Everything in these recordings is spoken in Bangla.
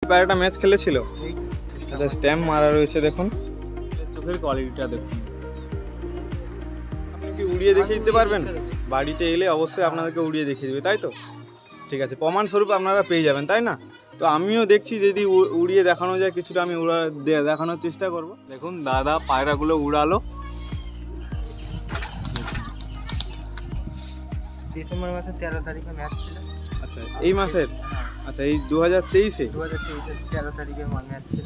পায়রাটা ম্যাচ খেলেছিল? আচ্ছা, স্ট্যাম্প মারা রয়েছে দেখুন, চোখের কোয়ালিটিটা দেখুন। আপনি কি উড়িয়ে দেখিয়ে দিতে পারবেন? বাড়িতে এলে অবশ্যই আপনাদেরকে উড়িয়ে দেখিয়ে দেবে, তাই তো? ঠিক আছে, প্রমাণস্বরূপ আপনারা পেয়ে যাবেন, তাই না? তো আমিও দেখছি যদি উড়িয়ে দেখানো যায় কিছুটা, আমি দেখানোর চেষ্টা করব। দেখুন দাদা পায়রাগুলো উড়ালো। ডিসেম্বর মাসের 13 তারিখে ম্যাচ ছিল। আচ্ছা, এই মাসের? আচ্ছা, এই 2023-এ? 2023-এর 13 তারিখে ম্যাচ ছিল।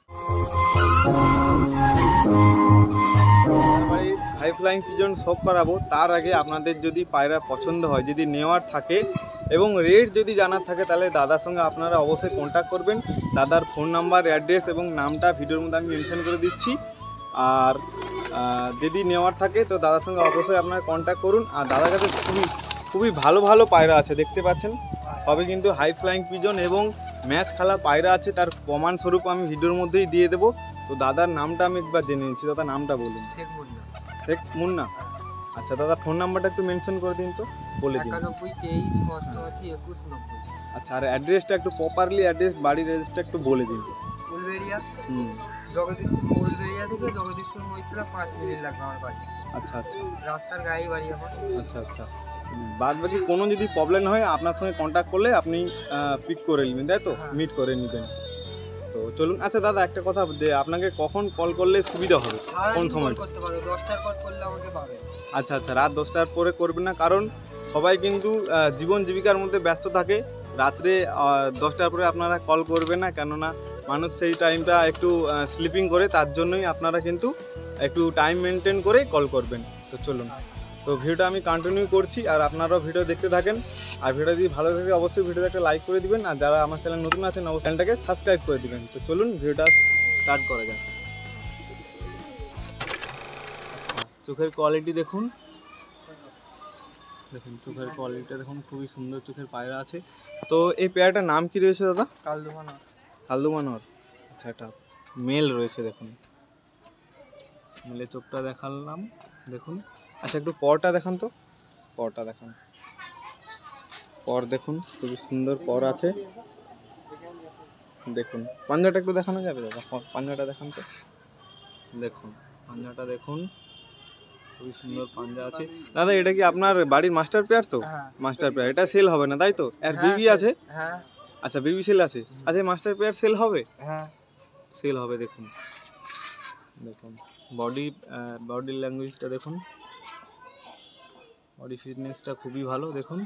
হাই ফ্লাইং পিজন শখ করাবো, তার আগে আপনাদের যদি পায়রা পছন্দ হয়, যদি নেওয়ার থাকে এবং রেট যদি জানার থাকে, তাহলে দাদার সঙ্গে আপনারা অবশ্যই কন্ট্যাক্ট করবেন। দাদার ফোন নাম্বার, অ্যাড্রেস এবং নামটা ভিডিওর মধ্যে আমি মেনশন করে দিচ্ছি। আর যদি নেওয়ার থাকে তো দাদার সঙ্গে অবশ্যই আপনারা কন্ট্যাক্ট করুন। আর দাদার কাছে খুবই ভালো ভালো পায়রা আছে, দেখতে পাচ্ছেন সবই কিন্তু হাই ফ্লাইং পিজন এবং ম্যাচ খেলা পায়রা আছে। তার প্রমাণস্বরূপ আমি ভিডিওর মধ্যেই দিয়ে দেবো। তো দাদার নামটা আমি একবার জেনে নিচ্ছি। দাদার নামটা বলুন। শেখ মুন্না। আচ্ছা দাদা, ফোন নাম্বারটা একটু মেনশন করে দিন, তো বলে দিন। 912388 আচ্ছা, আর অ্যাড্রেসটা একটু প্রপারলি বাড়ির অ্যাড্রেসটা একটু বলে দিন। ফুলবেড়িয়া, ফুলবেড়িয়া থেকে জগদীশপুর মৈত্রা 5 মিনিট লাগবে আমার বাড়ি। আচ্ছা আচ্ছা, রাস্তার গায়ে বাড়ি আমার। আচ্ছা আচ্ছা, বাদ বাকি কোনো যদি প্রবলেম হয় আপনার সঙ্গে কন্ট্যাক্ট করলে আপনি পিক করে নেবেন, তাই তো? মিট করে নেবেন। তো চলুন। আচ্ছা দাদা, একটা কথা, আপনাকে কখন কল করলে সুবিধা হবে, কোন সময় করতে পারো? 10টার পর করলে আমাকে পাবে। আচ্ছা আচ্ছা, রাত 10টার পরে করবেন না, কারণ সবাই কিন্তু জীবন জীবিকার মধ্যে ব্যস্ত থাকে। রাত্রে 10টার পরে আপনারা কল করবেন না, কেননা মানুষ সেই টাইমটা একটু স্লিপিং করে, তার জন্যই আপনারা কিন্তু একটু টাইম মেনটেন করে কল করবেন। তো চলুন, তো ভিডিওটা আমি কন্টিনিউ করছি, আর আপনারাও ভিডিও দেখতে থাকেন। আর ভিডিও যদি ভালো থাকে অবশ্যই ভিডিওতে একটা লাইক করে দিবেন, আর যারা আমার চ্যানেল নতুন আছেন অবশ্যই চ্যানেলটাকে সাবস্ক্রাইব করে দিবেন। তো চলুন ভিডিওটা স্টার্ট করা যাক। চোখের কোয়ালিটি দেখুন, দেখুন চোখের কোয়ালিটিটা দেখুন, খুবই সুন্দর চোখের পায়রা আছে। তো এই পেয়ারটার নাম কি রয়েছে দাদা? কালদুমানর। আচ্ছা, এটা মেল রয়েছে, দেখুন মেলে চোখটা দেখালাম, দেখুন। আচ্ছা, একটু পরটা দেখান তো, পরটা দেখান। পর দেখুন, খুবই সুন্দর পর আছে, দেখুন। পাঞ্জাটা একটু দেখানো যাবে দাদা? পাঞ্জাটা দেখান তো, দেখুন পাঞ্জাটা দেখুন, খুবই সুন্দর পাঞ্জা আছে। দাদা, এটা কি আপনার বাড়ির মাস্টার পেয়ার? তো মাস্টার পেয়ার, এটা সেল হবে না, তাই তো? আর বেবি আছে? আচ্ছা, বেবি সেল আছে। আচ্ছা, মাস্টার পেয়ার সেল হবে? সেল হবে। দেখুন দেখুন বডি ল্যাঙ্গুয়েজটা দেখুন, বডি ফিটনেসটা খুবই ভালো, দেখুন।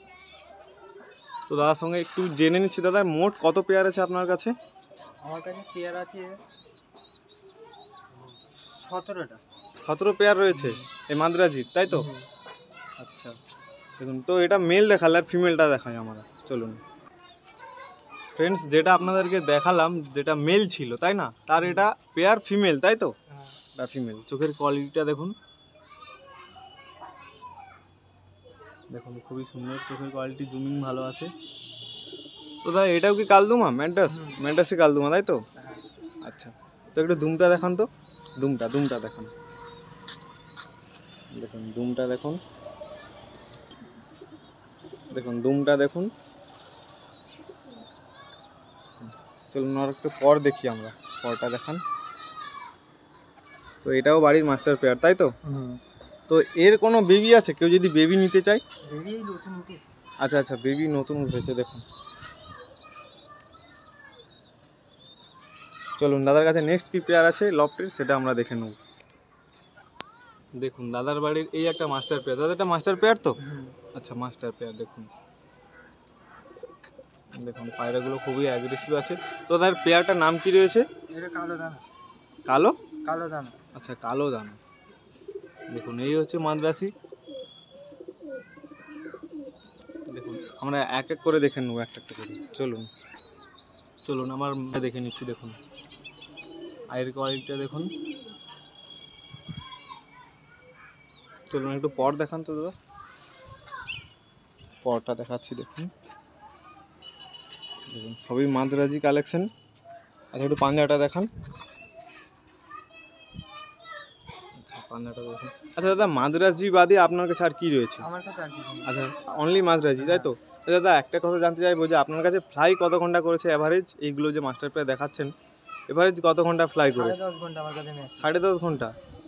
তো দাদার সঙ্গে একটু জেনে নিচ্ছি, দাদা মোট কত পেয়ার আছে আপনার কাছে? আমার কাছে পেয়ার আছে 17টা। 17 পেয়ার রয়েছে এই মাদ্রাজির, তাই তো? আচ্ছা, দেখুন। তো এটা মেল দেখালে, আর ফিমেলটা দেখাই আমরা, চলুন ফ্রেন্ডস। যেটা আপনাদেরকে দেখালাম যেটা মেল ছিল, তাই না? তার এটা পেয়ার ফিমেল, তাই তো? এটা ফিমেল। চোখের কোয়ালিটিটা দেখুন, দেখুন খুবই সুন্দর চোখের কোয়ালিটি, জুমিং ভালো আছে। তো দাদা, এটাও কি কালদুমা? ম্যান্টাসি কালদুমা, তাই তো? আচ্ছা, তো একটু দুমটা দেখান তো, দুমটা দেখান, দেখুন দুমটা দেখুন, দেখুন দুমটা দেখুন। চলুন আর একটু পর দেখি আমরা, পরটা দেখান। তো এটাও বাড়ির মাস্টার পেয়ার, তাই তো? তো এর কোনো বেবি আছে? কেউ যদি বেবি নিতে চায়? বেবি নতুন উঠেছে। আচ্ছা আচ্ছা, বেবি নতুন উঠেছে, দেখুন। চলুন দাদার কাছে নেক্সট কি পেয়ার আছে লফটের, সেটা আমরা দেখে নেব। দেখুন দাদার বাড়ির এই একটা মাস্টার পেয়ার। দাদা, এটা মাস্টার পেয়ার তো? আচ্ছা, মাস্টার পেয়ার। দেখুন দেখুন পায়রাগুলো খুবই অ্যাগ্রেসিভ আছে। তো তার পেয়ারটার নাম কি রয়েছে? এটা কালো দানা। কালো দানা। আচ্ছা, কালো দানা। দেখুন এই হচ্ছে মাদ্রাসি। দেখুন আমরা এক এক করে দেখে নেবো, একটা করে। চলুন আমার দেখে নিচ্ছি। দেখুন আয়ের কোয়ালিটিটা দেখুন। চলুন একটু পর দেখান তো দাদা, পরটা দেখাচ্ছি। দেখুন দেখুন সবই মাদ্রাজি কালেকশন। আচ্ছা, একটু পাঞ্জাটা দেখান। আচ্ছা, পাঞ্জাটা দেখুন। আচ্ছা দাদা, মাদ্রাজি বাদে আপনার কাছে আর কি রয়েছে? আমার কাছে আর কি? আচ্ছা, অনলি মাদ্রাজি, তাই তো? দাদা একটা কথা জানতে চাইবো যে আপনার কাছে ফ্লাই কত ঘন্টা করেছে অ্যাভারেজ? এইগুলো যে মাস্টার পেয়ার দেখাচ্ছেন এভারেজ কত ঘন্টা ফ্লাই করে? 10.5 ঘন্টা আমার কাছে ম্যাচ। 10.5 ঘন্টা।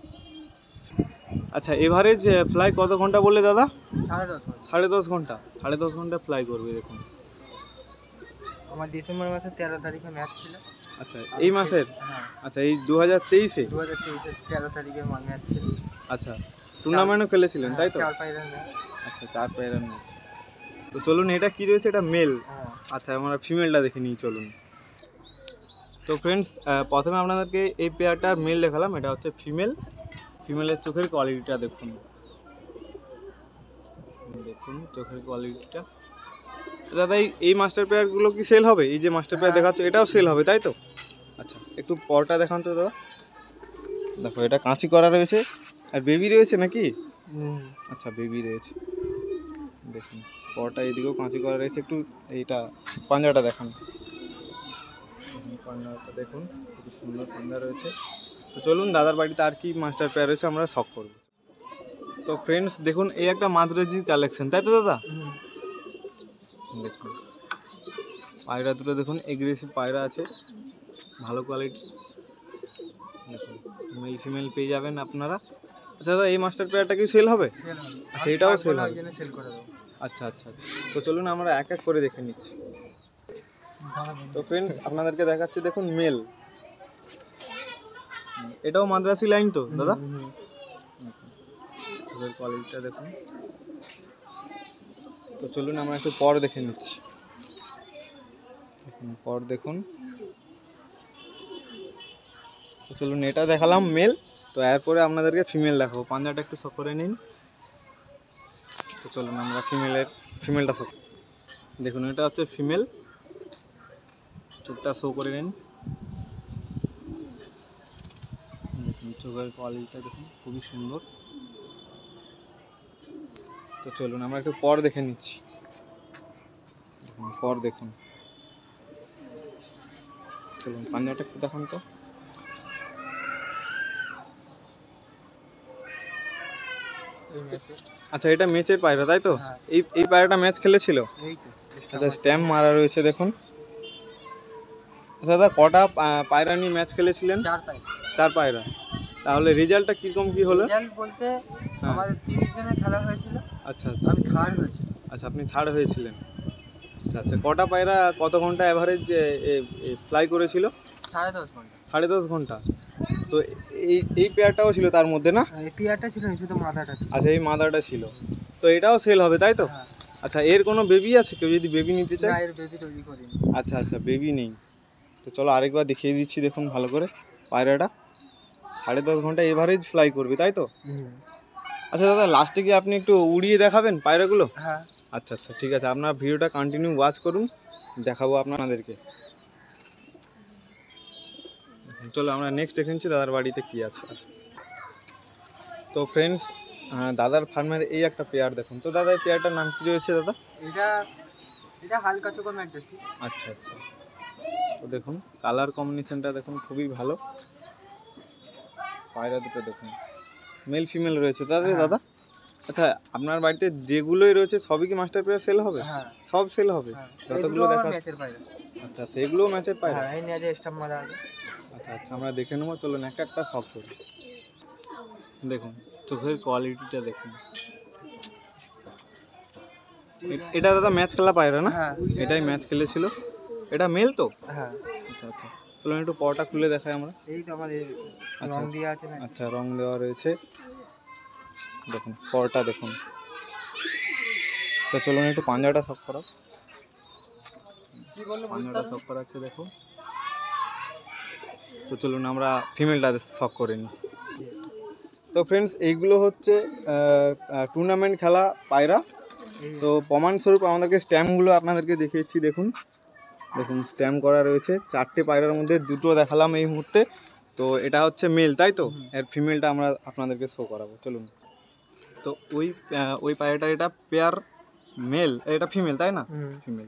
আচ্ছা এভারেজ ফ্লাই কত ঘন্টা বললে দাদা? 10.5 ঘন্টা। 10.5 ঘন্টা। 10.5 ঘন্টা ফ্লাই করবে দেখুন। আমার ডিসেম্বর মাসের 13 তারিখে ম্যাচ ছিল। আচ্ছা এই মাসের? হ্যাঁ, আচ্ছা এই 2023-এ? 2023-এর 13 তারিখে ম্যাচ ছিল। আচ্ছা টুর্নামেন্টও খেলেছিলেন তাই তো? 4 পায়রার ম্যাচ। আচ্ছা 4 পায়রার ম্যাচ। তো চলুন এটা কি রয়েছে? এটা মেল। হ্যাঁ, আচ্ছা আমরা ফিমেলটা দেখে নিই চলুন। তো ফ্রেন্ডস প্রথমে আপনাদেরকে এই পেয়ারটার মেল দেখালাম, এটা হচ্ছে ফিমেল। ফিমেলের চোখের কোয়ালিটিটা দেখুন, দেখুন চোখের কোয়ালিটিটা। দাদা এই মাস্টার পেয়ারগুলো কি সেল হবে? এই যে মাস্টার পেয়ার দেখাচ্ছ এটাও সেল হবে তাই তো? আচ্ছা একটু পরটা দেখান তো দাদা। দেখো এটা কাঁচি করা রয়েছে আর বেবি রয়েছে নাকি? আচ্ছা বেবি রয়েছে দেখুন, পরটা এদিকেও কাঁচি করা রয়েছে। একটু এইটা পাঞ্জাটা দেখান, পাঞ্জাটা দেখুন খুব সুন্দর পাঞ্জা রয়েছে। তো চলুন দাদার বাড়িতে আর কি মাস্টার পেয়ার রয়েছে আমরা শখ করব। তো ফ্রেন্ডস দেখুন এই একটা মাদ্রাজির কালেকশন তাই তো দাদা? দেখুন পায়রা দুটো দেখুন, এগ্রেসিভ পায়রা আছে, ভালো কোয়ালিটি। দেখুন মেল ফিমেল পেয়ে যাবেন আপনারা। আচ্ছা দাদা এই মাস্টার পেয়ারটা কি সেল হবে? সেল হবে। আচ্ছা এটাও সেল হবে। সেল করে দেবো। আচ্ছা আচ্ছা আচ্ছা, তো চলুন আমরা এক এক করে দেখে নিচ্ছি। তো ফ্রেন্ডস আপনাদেরকে দেখাচ্ছি দেখুন মেল, এটাও মাদ্রাসি লাইন তো দাদা? চোখের কোয়ালিটিটা দেখুন। তো চলুন আমরা একটু পর দেখে নিচ্ছি। দেখুন পর দেখুন। তো চলুন এটা দেখালাম মেল, তো এরপরে আপনাদেরকে ফিমেল দেখাবো। পাঞ্জাটা একটু শো করে নিন। তো চলুন আমরা ফিমেলটা শো দেখুন, এটা হচ্ছে ফিমেল, চোখটা শো করে নিন। দেখুন চোখের কোয়ালিটিটা দেখুন খুবই সুন্দর। তো চলুন আমরা একটু পর দেখে নিচ্ছি। দেখুন পর দেখুন, চলুন পাঞ্জাটা একটু দেখান তো। আচ্ছা এটা ম্যাচের পায়রা তাই তো? এই পায়রাটা ম্যাচ খেলেছিল? এই তো আচ্ছা স্ট্যাম্প মারা রয়েছে দেখুন। আচ্ছা দাদা কটা পায়রা নিয়ে ম্যাচ খেলেছিলেন? 4 পায়রা। 4 পায়রা। তাহলে রেজাল্টটা কীরকম কী হলো? রেজাল্ট বলতে আমাদের 30 জনের খেলা হয়েছিল। আচ্ছা আচ্ছা, আমি থার্ড হয়েছি। আচ্ছা আপনি থার্ড হয়েছিলেন। আচ্ছা আচ্ছা, কটা পায়রা কত ঘন্টা অ্যাভারেজ ফ্লাই করেছিল? 10.5 ঘন্টা। 10.5 ঘন্টা। তো এই পেয়ারটাও ছিল তার মধ্যে না? এই পেয়ারটা ছিল না, শুধু মাথাটা ছিল। আচ্ছা এই মাদারটা ছিল। তো এটাও সেল হবে তাই তো? হ্যাঁ। আচ্ছা এর কোনো বেবি আছে? কেউ যদি বেবি নিতে চায়? না, এর বেবি তৈরি করিনি। আচ্ছা আচ্ছা বেবি নেই। তো চলো আরেকবার দেখিয়ে দিচ্ছি দেখুন ভালো করে পায়রাটা। 10.5 ঘন্টা এভারেজ ফ্লাই করবে তাই তো? আচ্ছা দাদা লাস্টে কি আপনি একটু উড়িয়ে দেখাবেন পায়রাগুলো? হ্যাঁ। আচ্ছা আচ্ছা ঠিক আছে, আপনার ভিডিওটা কন্টিনিউ ওয়াচ করুন, দেখাবো আপনাদেরকে। চলো আমরা নেক্সট দেখে নিচ্ছি দাদার বাড়িতে কি আছে। তো ফ্রেন্ডস দাদার ফার্মের এই একটা পেয়ার দেখুন। তো দাদা এই পেয়ারটার নাম কি রয়েছে দাদা? এটা হালকা চোখা ম্যাড্রাসি। আচ্ছা আচ্ছা, তো দেখুন কালার কম্বিনেশনটা দেখুন খুবই ভালো। পায়রা দুটো দেখুন মেল ফিমেল রয়েছে তাই তো দাদা? আচ্ছা আপনার বাড়িতে যেগুলোই রয়েছে সবই কি মাস্টার পেয়ার সেল হবে? হ্যাঁ সব সেল হবে যতগুলো দেখা? ম্যাচের পায়রা। আচ্ছা আচ্ছা এগুলোও ম্যাচের পায়রা? হ্যাঁ, এই নিয়ে যে স্টাম্প মারা আছে। আচ্ছা আচ্ছা আমরা দেখে নেবো, চলুন একটা একটা শখ করি। দেখুন চোখের কোয়ালিটিটা দেখুন। এটা দাদা ম্যাচ খেলা পায়রা না? হ্যাঁ। এটাই ম্যাচ খেলেছিল। এটা মেল তো? হ্যাঁ। আচ্ছা আচ্ছা চলুন একটু পটা খুলে দেখাই আমরা। এই তো আমার আচ্ছা রং দেওয়া আছে না। আচ্ছা রং দেওয়া রয়েছে দেখুন, পরটা দেখুন। তো চলুন একটু পাঞ্জাটা শখ করা। কি বললো? পাঞ্জাটা শখ করা আছে দেখুন। তো চলুন আমরা ফিমেলটা শখ করে নিই। তো ফ্রেন্ডস এইগুলো হচ্ছে টুর্নামেন্ট খেলা পায়রা। তো প্রমাণস্বরূপ আমাদেরকে স্ট্যাম্পগুলো আপনাদেরকে দেখিয়েছি দেখুন। দেখুন স্ট্যাম্প করা রয়েছে 4টে পায়রার মধ্যে 2টো দেখালাম এই মুহূর্তে। তো এটা হচ্ছে মেল তাই তো? এর ফিমেলটা আমরা আপনাদেরকে শো করাবো চলুন। তো ওই পায়রাটার এটা পেয়ার মেল, এটা ফিমেল তাই না? ফিমেল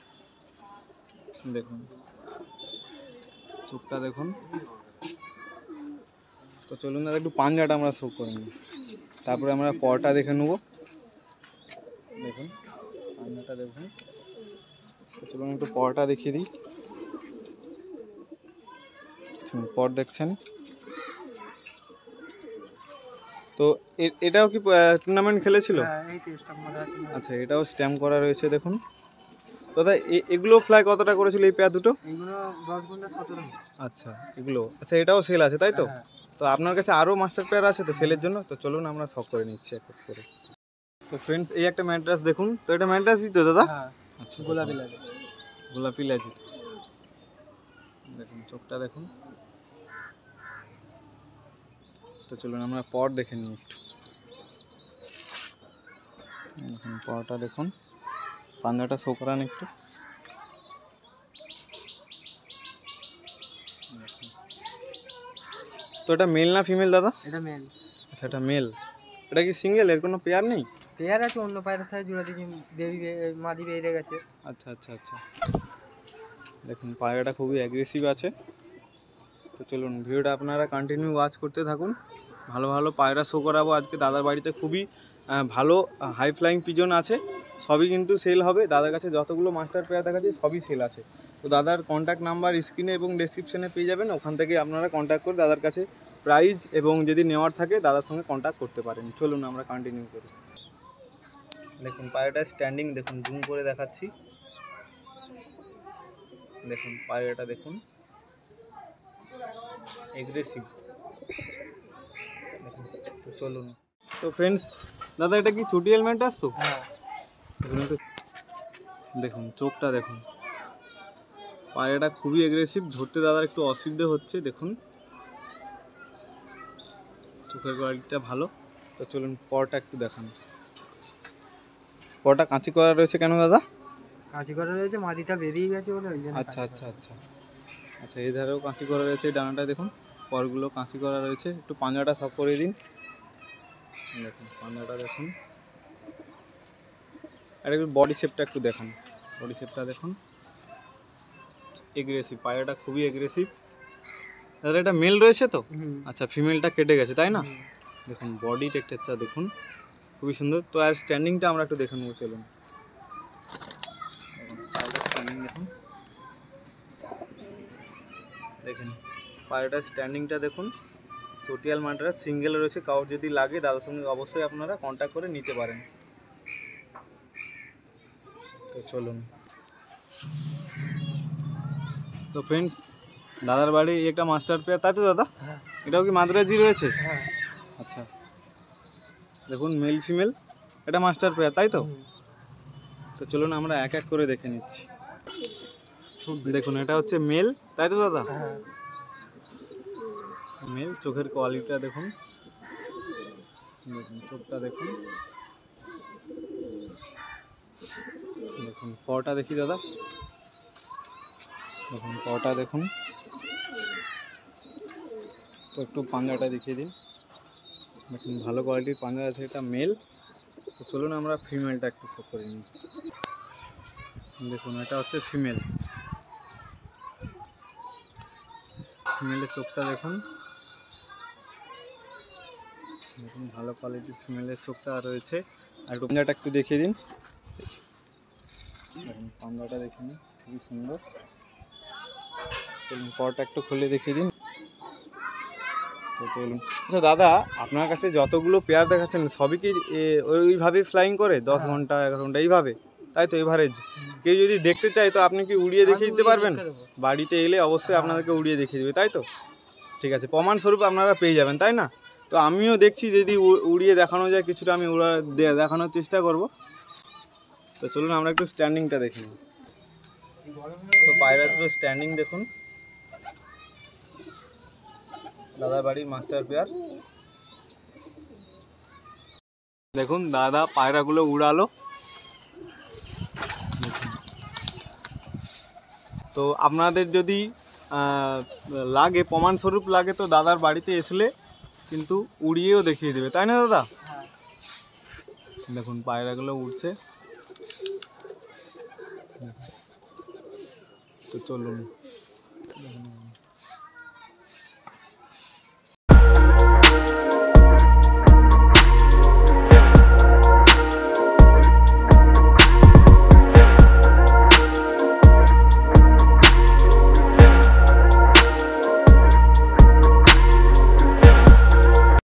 দেখুন চোখটা দেখুন। তো চলুন দাদা একটু পাঞ্জাটা আমরা শো করে নিই, তারপরে আমরা পরটা দেখে নেবো। দেখুন পাঞ্জাটা পায়রাটা দেখুন। তো চলুন একটু পরটা দেখিয়ে দিই। পর দেখছেন তো এটাও কি টুর্নামেন্ট খেলেছিল? হ্যাঁ এই তো স্টাম্প মারা আছে না। আচ্ছা, এটাও স্ট্যাম্প করা রয়েছে দেখুন। দাদা এগুলো ফ্লাই কতটা করেছিল এই পেয়ার দুটো? এইগুলো 10 ঘন্টা 17। আচ্ছা এগুলো, আচ্ছা এটাও সেল আছে তাই তো? হ্যাঁ। তো আপনার কাছে আরও মাস্টার পেয়ার আছে তো সেলের জন্য? তো চলুন আমরা সব করে নিচ্ছি এক এক করে। তো ফ্রেন্ডস এই একটা ম্যাড্রাস দেখুন। তো এটা ম্যাড্রাসই তো দাদা? হ্যাঁ আচ্ছা গোলাপি লাগে। গোলাপি লেজ। দেখুন চোখটা দেখুন। তো চলুন আমরা পর দেখে নিই একটু। দেখুন পরটা দেখুন, পাঞ্জাটা শো করান একটু। তো এটা মেল না ফিমেল দাদা? এটা মেল। আচ্ছা এটা মেল। এটা কি সিঙ্গেল, এর কোনো পেয়ার নেই? পেয়ার আছে, অন্য পায়রার সাথে জোড়া দিয়েছি, বেবি মাদি বেরিয়ে গেছে। আচ্ছা আচ্ছা আচ্ছা, দেখুন পায়রাটা খুবই অ্যাগ্রেসিভ আছে। তো চলুন ভিডিওটা আপনারা কন্টিনিউ ওয়াচ করতে থাকুন। ভালো ভালো পায়রা শো করাবো আজকে। দাদার বাড়িতে খুবই ভালো হাই ফ্লাইং পিজন আছে, সবই কিন্তু সেল হবে। দাদার কাছে যতগুলো মাস্টার পেয়ার দেখাচ্ছে সবই সেল আছে। তো দাদার কন্ট্যাক্ট নাম্বার স্ক্রিনে এবং ডেসক্রিপশনে পেয়ে যাবেন, ওখান থেকে আপনারা কন্ট্যাক্ট করে দাদার কাছে প্রাইজ এবং যদি নেওয়ার থাকে দাদার সঙ্গে কন্ট্যাক্ট করতে পারেন। চলুন আমরা কন্টিনিউ করি। দেখুন পায়রাটা স্ট্যান্ডিং দেখুন, জুম করে দেখাচ্ছি। দেখুন পায়রাটা দেখুন, এগ্রেসিভ। তো চলুন। তো ফ্রেন্ডস দাদা এটা কি চুটিয়াল ম্যাড্রাস তো? হ্যাঁ দেখুন একটু দেখুন চোখটা দেখুন, পায়রাটা খুবই এগ্রেসিভ, ধরতে দাদার একটু অসুবিধে হচ্ছে। দেখুন চোখের কোয়ালিটিটা ভালো। তো চলুন পরটা একটু দেখান। পরটা কাঁচি করা রয়েছে কেন দাদা? কাঁচি করা রয়েছে, মাদিটা বেরিয়ে গেছে বলে ওই জন্য। আচ্ছা আচ্ছা আচ্ছা আচ্ছা, এই ধারেও কাঁচি করা রয়েছে, এই ডানাটায় দেখুন পরগুলো কাঁচি করা রয়েছে। একটু পাঞ্জাটা সাফ করে দিন। দেখুন পাঞ্জাটা দেখুন, আর একটু বডি শেপটা একটু দেখান। বডি শেপটা দেখুন, এগ্রেসিভ, পায়রাটা খুবই এগ্রেসিভ। দাদা এটা মেল রয়েছে তো? আচ্ছা ফিমেলটা কেটে গেছে তাই না? দেখুন বডি টেক্সচারটা দেখুন খুবই সুন্দর। তো আর স্ট্যান্ডিংটা আমরা একটু দেখে নেবো চলুন। স্ট্যান্ডিং দেখুন, দেখুন পায়রাটার স্ট্যান্ডিংটা দেখুন। চটিয়াল মাদ্রাজ সিঙ্গেল রয়েছে, কাউর যদি লাগে দাদার সঙ্গে অবশ্যই আপনারা কন্ট্যাক্ট করে নিতে পারেন। তো চলুন। তো ফ্রেন্ডস দাদার বাড়ি একটা মাস্টার পেয়ার তাই তো দাদা? হ্যাঁ এটাও কি মাদ্রাজি রয়েছে? হ্যাঁ। আচ্ছা দেখুন মেল ফিমেল, এটা মাস্টার পেয়ার তাই তো? তো চলুন আমরা এক এক করে দেখে নিচ্ছি। দেখুন এটা হচ্ছে মেল তাই তো দাদা? হ্যাঁ মেল। চোখের কোয়ালিটিটা দেখুন, দেখুন চোখটা দেখুন। দেখুন পরটা দেখি দাদা। দেখুন পরটা দেখুন। তো একটু পাঞ্জাটা দেখিয়ে দিন। দেখুন ভালো কোয়ালিটির পাঞ্জা আছে, এটা মেল। তো চলুন আমরা ফিমেলটা একটু শো করে নিই। দেখুন এটা হচ্ছে ফিমেল। ফিমেলের চোখটা দেখুন, দেখুন ভালো কোয়ালিটির ফিমেলের চোখটা রয়েছে। আর একটু পাঞ্জাটা একটু দেখিয়ে দিন। দেখুন পাঞ্জাটা দেখে নিন, খুবই সুন্দর। চলুন পরটা একটু খুলে দেখিয়ে দিন। তো চলুন। আচ্ছা দাদা আপনার কাছে যতগুলো পেয়ার দেখাচ্ছেন সবই কি ওইভাবেই ফ্লাইং করে 10 ঘন্টা 11 ঘন্টা এইভাবে তাই তো? এভারেজ কেউ যদি দেখতে চায় তো আপনি কি উড়িয়ে দেখিয়ে দিতে পারবেন? বাড়িতে এলে অবশ্যই আপনাদেরকে উড়িয়ে দেখিয়ে দেবে তাই তো? ঠিক আছে, প্রমাণস্বরূপ আপনারা পেয়ে যাবেন তাই না? তো আমিও দেখছি যদি উড়িয়ে দেখানো যায় কিছুটা, আমি দেখানোর চেষ্টা করব। তো চলুন আমরা একটু স্ট্যান্ডিংটা দেখে নিই। তো পায়রা দুটো স্ট্যান্ডিং দেখুন, দাদার বাড়ির মাস্টার পেয়ার। দেখুন দাদা পায়রাগুলো উড়ালো। তো আপনাদের যদি লাগে প্রমাণস্বরূপ লাগে তো দাদার বাড়িতে আসলে কিন্তু উড়িয়েও দেখিয়ে দেবে তাই না দাদা? দেখুন পায়রাগুলো উড়ছে। তো চলুন।